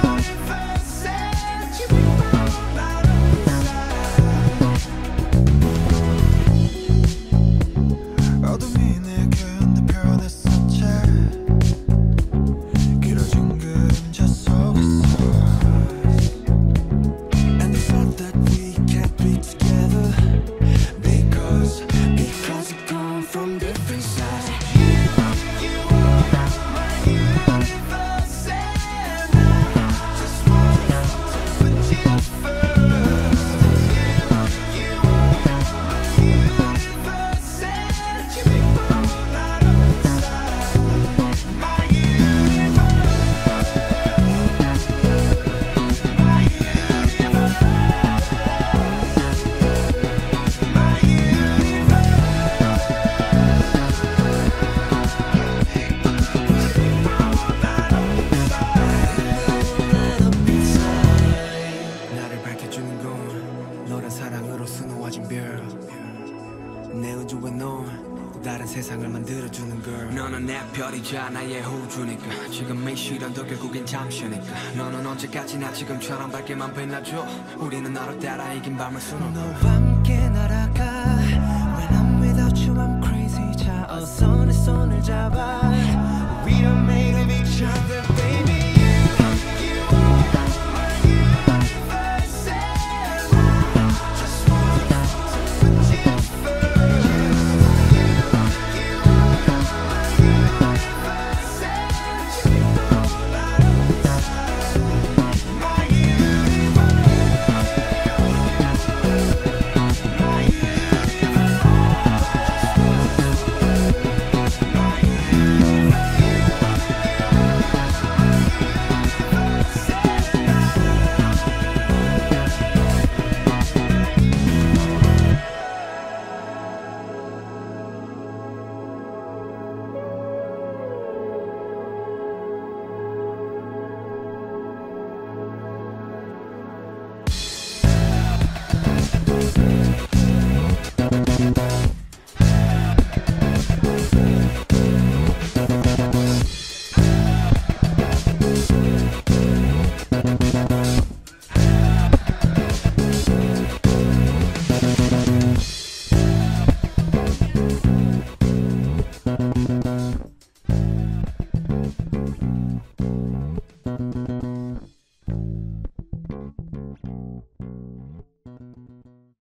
내 우주에 넌 다른 세상을 만들어주는 girl. 너는 내 별이자 나의 호주니까 지금 이 시련도 결국엔 잠시니까 너는 언제까지나 지금처럼 밝게만 빛나줘. 우리는 너를 따라 이긴 밤을 수놓 너와 함께 날아가. When I'm without you I'm crazy. 자 어서 내 손을 잡아. We are made of each other baby.